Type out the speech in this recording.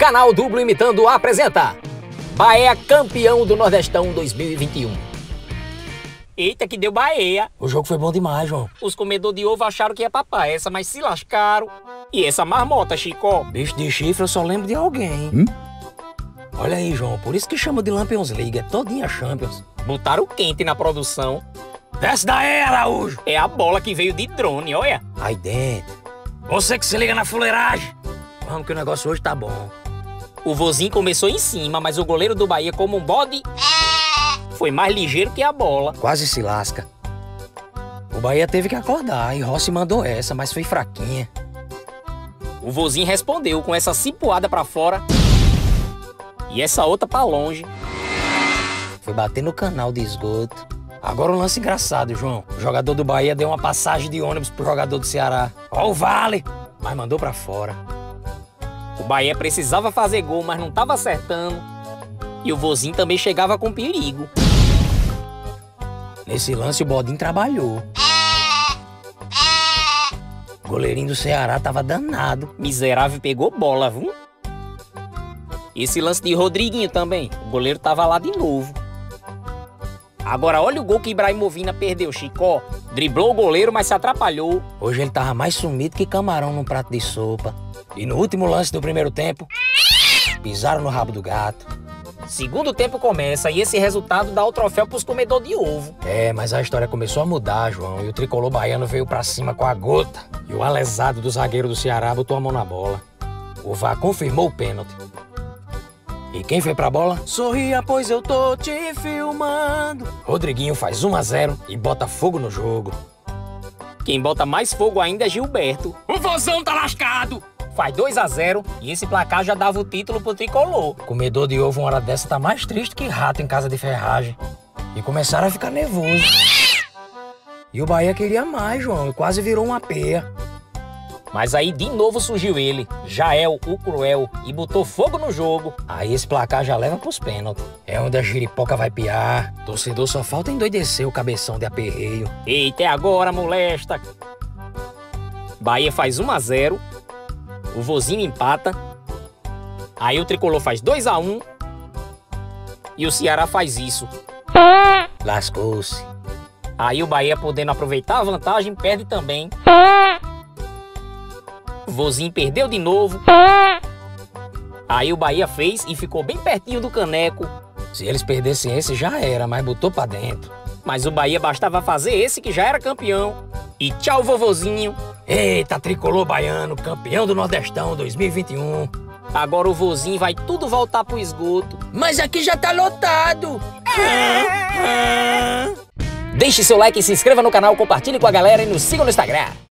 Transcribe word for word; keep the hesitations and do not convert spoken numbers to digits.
Canal Duplo Imitando apresenta Bahia campeão do Nordestão dois mil e vinte e um. Eita, que deu Bahia. O jogo foi bom demais, João. Os comedores de ovo acharam que ia papar essa, mas se lascaram. E essa marmota, Chico? Bicho de chifre eu só lembro de alguém. Hum? Olha aí, João, por isso que chama de Lampions League, é todinha Champions. Botaram quente na produção. Desce daí, Araújo! É a bola que veio de drone, olha. Aí dentro. Você que se liga na fuleiragem. Vamos que o negócio hoje tá bom. O vozinho começou em cima, mas o goleiro do Bahia, como um bode, foi mais ligeiro que a bola. Quase se lasca. O Bahia teve que acordar e Rossi mandou essa, mas foi fraquinha. O vozinho respondeu com essa cipuada pra fora e essa outra pra longe. Foi bater no canal de esgoto. Agora um lance engraçado, João. O jogador do Bahia deu uma passagem de ônibus pro jogador do Ceará. Ó o vale! Mas mandou pra fora. O Bahia precisava fazer gol, mas não tava acertando. E o vozinho também chegava com perigo. Nesse lance o Bodinho trabalhou. O goleirinho do Ceará tava danado. Miserável pegou bola, viu? Esse lance de Rodriguinho também. O goleiro tava lá de novo. Agora olha o gol que Ibrahimovina perdeu, Chicó. Driblou o goleiro, mas se atrapalhou. Hoje ele tava mais sumido que camarão num prato de sopa. E no último lance do primeiro tempo, pisaram no rabo do gato. Segundo tempo começa e esse resultado dá o troféu pros comedores de ovo. É, mas a história começou a mudar, João. E o tricolor baiano veio pra cima com a gota. E o alesado do zagueiro do Ceará botou a mão na bola. O V A R confirmou o pênalti. E quem foi pra bola? Sorria, pois eu tô te filmando. Rodriguinho faz um a zero e bota fogo no jogo. Quem bota mais fogo ainda é Gilberto. O vozão tá lascado! Faz dois a zero e esse placar já dava o título pro tricolor. Comedor de ovo uma hora dessa tá mais triste que rato em casa de ferragem. E começaram a ficar nervosos. E o Bahia queria mais, João, e quase virou uma peia. Mas aí de novo surgiu ele, Jael, o cruel, e botou fogo no jogo. Aí esse placar já leva pros pênaltis. É onde a giripoca vai piar. Torcedor só falta endoidecer o cabeção de aperreio. Eita, é agora, molesta. Bahia faz um a zero. O vozinho empata. Aí o tricolor faz dois a um. E o Ceará faz isso. Lascou-se. Aí o Bahia, podendo aproveitar a vantagem, perde também. O vozinho perdeu de novo. Aí o Bahia fez e ficou bem pertinho do caneco. Se eles perdessem esse, já era, mas botou pra dentro. Mas o Bahia bastava fazer esse que já era campeão. E tchau, vovozinho. Eita, tricolor baiano, campeão do Nordestão dois mil e vinte e um. Agora o vozinho vai tudo voltar pro esgoto. Mas aqui já tá lotado. Deixe seu like, se inscreva no canal, compartilhe com a galera e nos siga no Instagram.